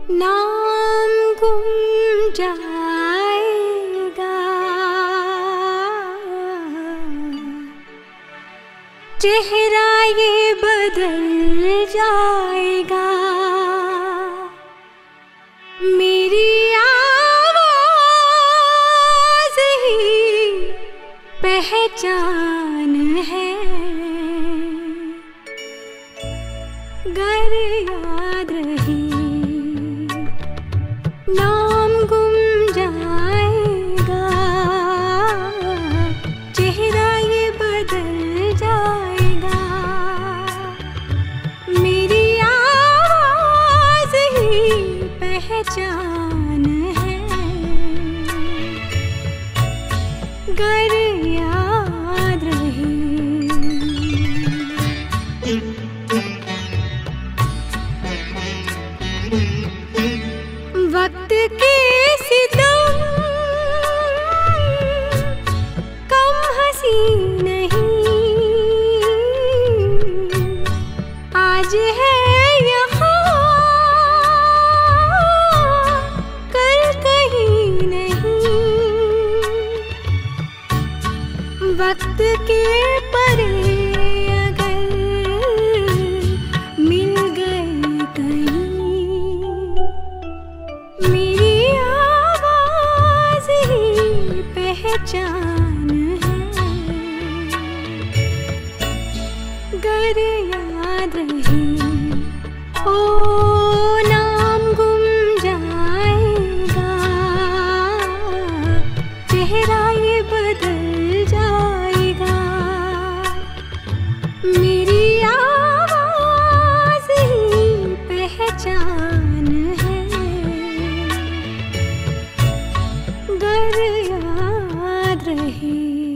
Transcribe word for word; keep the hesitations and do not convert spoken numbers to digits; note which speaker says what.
Speaker 1: नाम गुम जाएगा, चेहरा ये बदल जाएगा, मेरी आवाज़ ही पहचान है। गर याद रही नाम गुम जाएगा, चेहरा ये बदल जाएगा, मेरी आवाज़ ही पहचान है। गर याद रही वक्त के सितम कम हंसी नहीं, आज है यहाँ कल कहीं नहीं। वक्त के परे अगर मिल गए कहीं, मेरी आवाज़ ही पहचान है। गर याद रही ओ नाम गुम जाएगा, चेहरा ये बदल जाएगा, मेरी आवाज़ ही पहचान है। गर याद रही।